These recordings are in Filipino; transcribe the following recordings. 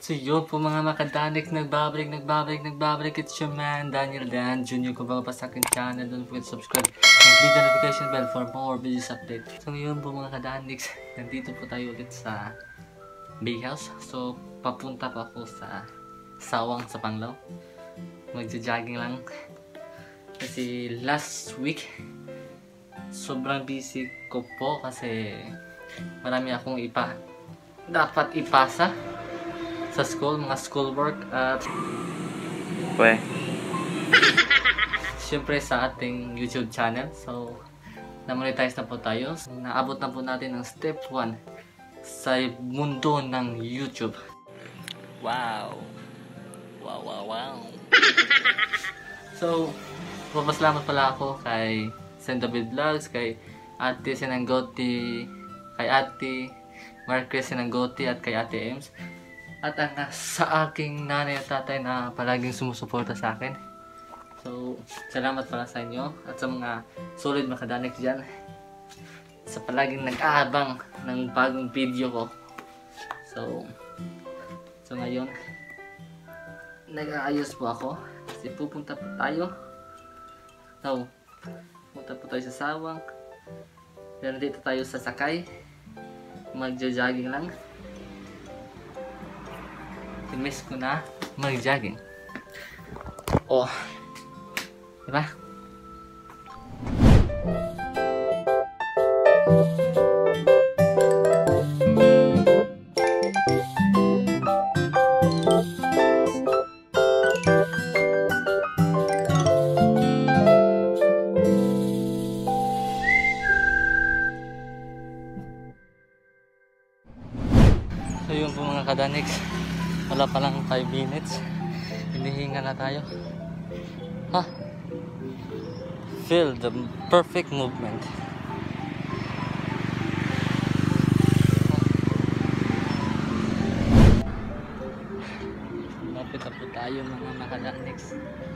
So yun po mga makadanik, nagbabalik. It's your man, Daniel Dan Jr. Kung bago pa sa akin channel, don't forget to subscribe and click the notification bell for more videos update. So ngayon po mga kadaniks, nandito po tayo ulit sa Big House. So papunta pa ako sa Sawang sa Panglao. Magja-jogging lang. Kasi last week, sobrang busy ko po kasi marami akong dapat ipasa sa school, mga schoolwork at siyempre sa ating YouTube channel. So na-monetize na po tayo. So, naabot na po natin ng step 1 sa mundo ng YouTube. Wow. So papasalamat pala ako kay Sen David Vlogs, kay Ate Sinanggoti, kay Ate Marcres Sinanggoti at kay Ate Ems. At sa aking nanay at tatay na palaging sumusuporta sa akin. So, salamat pala sa inyo at sa mga solid makadanik dyan. Sa palaging nag-aabang ng bagong video ko. So ngayon, nag-aayos po ako. Kasi pupunta po tayo. So, pupunta po tayo sa Sawang. Then dito tayo sa Sakay. Magja-jogging lang. Miss ko na mag-jogging. Oh. Diba? So yun po mga kadaniks, wala pa lang 5 minutes, hinihinga na tayo. Feel the perfect movement. Lapit na po tayo mga makadaniks.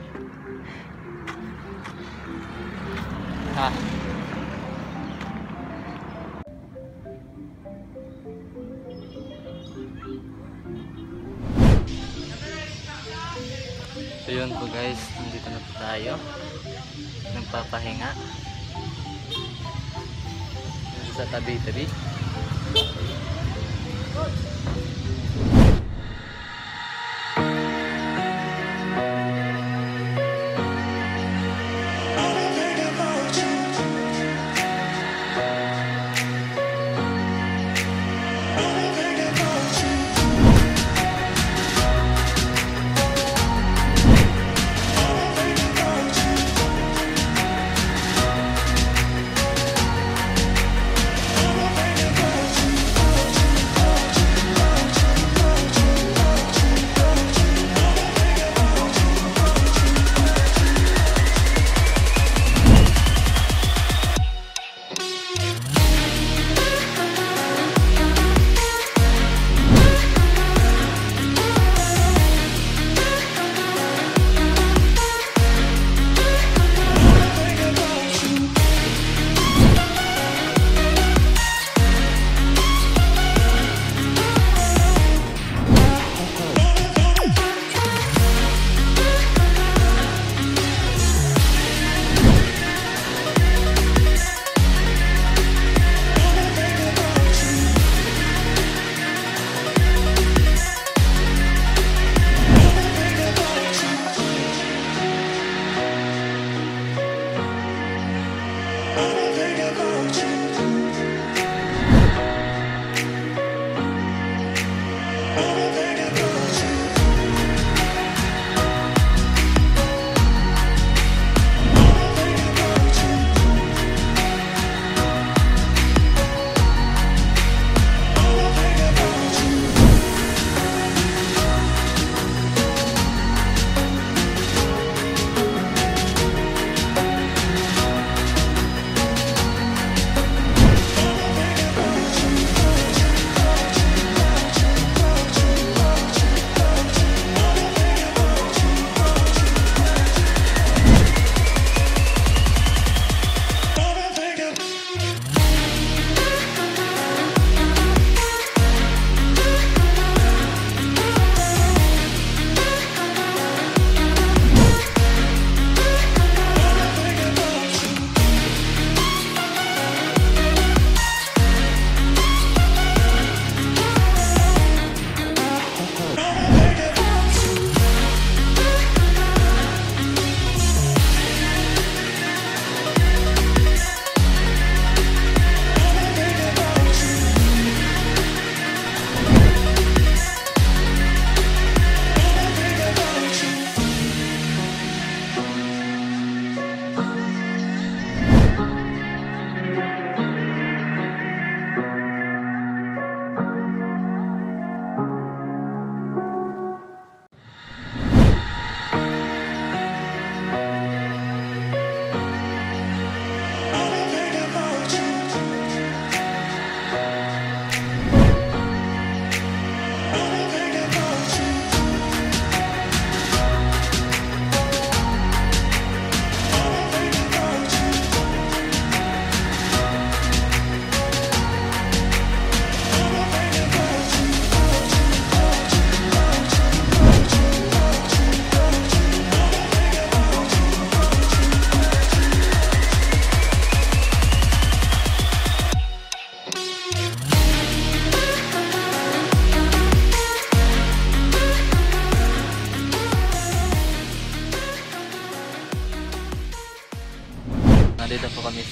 So yun po guys, nandito na po tayo. Nagpapahinga. Nandito sa tabi-tabi.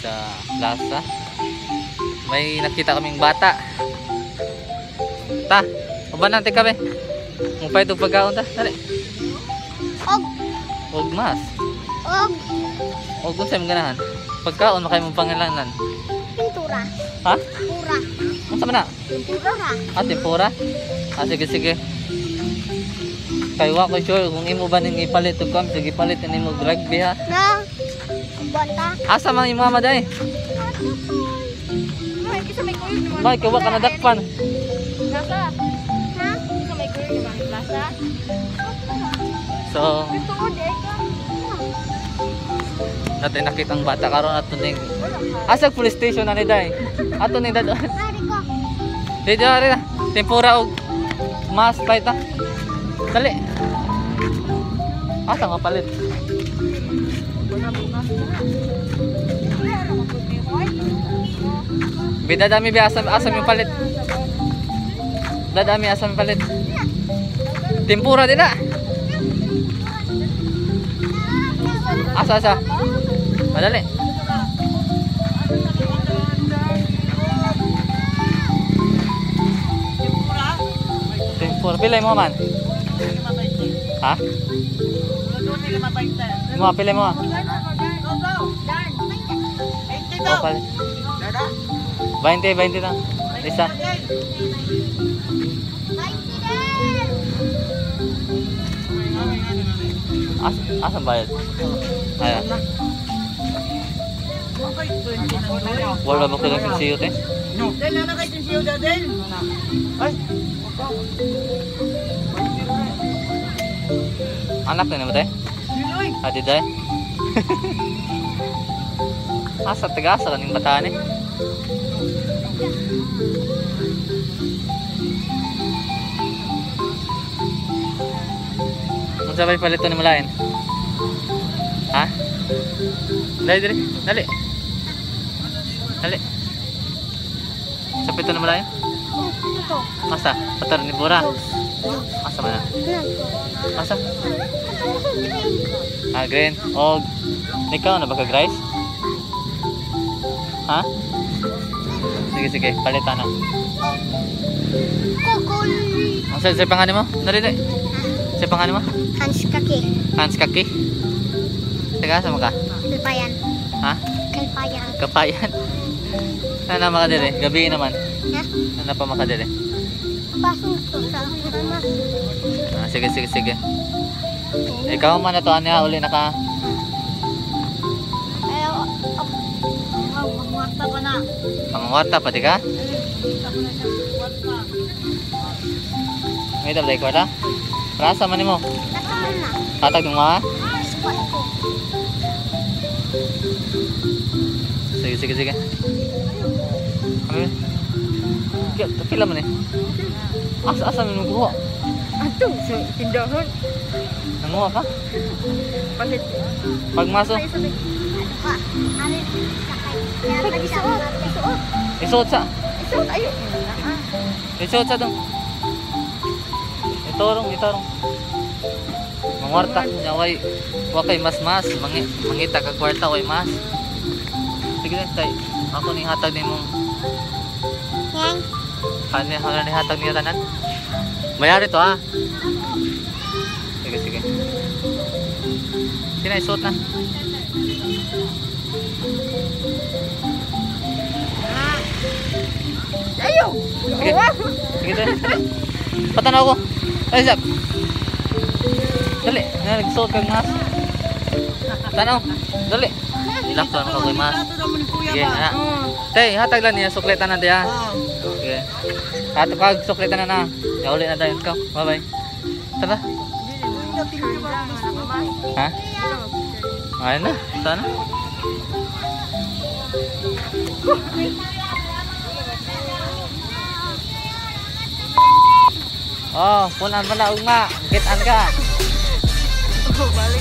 sa plaza. May nakita kaming bata. Ta, uban natin kami. Mupay itong pagkaon ta. Dali. Og. Og mas. Og. Og kung sa'yo ganahan. Pagkaon, makay mong pangalanan. Pintura. Ha? Pura. Ano sa mana? Pintura. Ah, tempura? Ah, sige, sige. Kaya wa ko sure kung imo ba ning ipalit og kam, sige palit ni mo rugby ha. Na. Bata. Asa man imong mama day? Ay, kisa may kulit naman. Bay ka wa ka nadakpan. Nasa. Ha? Kisa may kulit naman yung plaza. So, Tuod eh ka. natin nakita ang bata karon ato ning asa police station na ni day. Ato ning dad. Hari ko. Dito ari na. Tempura og mas paita. Dali. Asa nga palit? Bida dami bi asam yung palit. Dadami asam yung palit. Tempura din na. Asa. Madali. Tempura. Pilay mo man. Ha? Mo pilay mo. Oh, palit. 20 lang. Isa. Asan bayad? Ayan. Wala ba ko lang yung siyo, te? Anak na naman, te? Ati, te? Asa, tagasa ka ng bataan, eh? Kung sabay palito ni Malayan? Ha? Dali. Sa pito ni Malayan? Ito. Asa? Patar ni Bura? Asa man na? Asa? Ah, green. O, ikaw na ba ka-grice? Ha? Sige, palitan na. Kukul. Ang sa pangalan mo? Dali. Sa pangalan mo? Hans kaki. Hans Kaki? Taga sama ka? Kalpayan. Ha? Kalpayan. Kapayan? Sana makadili? Gabi naman. Ha? Sana pa makadili? Pasok ko sa mama. Ah, sige. Ikaw man na to, ano uli na ka? Ayaw. Magmuarta pa na. Pangwarta pati ka? May tablay ko na? Rasa man mo? Nakaman na. Hatag ng mga? Spot ko. Sige. Kami? Pila man eh? Asa man mo kuha? Ato, sa tindahan. Nanguha ka? Palit. Pagmaso? Ha? Alin? Sakay. Pag-isuot. Isuot sa? Isuot, ayun. Isuot sa dong. Itorong. Mangwarta. Wakay mas. Mangita ka kwarta, way mas. Sige lang, tay. Ako ni hatag ni mong... Yang? Ano ni hatag niya tanan? Mayari to ha? Sige. Sina, isuot na. Ayo! Sige, dali. Patanaw ko. Ay, Zap. Dali. Nagsuot kang mas. Tanaw. Dali. Lakto naman ako yung mas. Sige, anak. Tay, hatag lang niya. Sukletan na diya. Sige. Hatag sukletan na. Uli na tayo. Ikaw. Bye-bye. Tara. Ha? Ayun na. Sana. Oh, punan pa na nga. Gitan ka. Balik.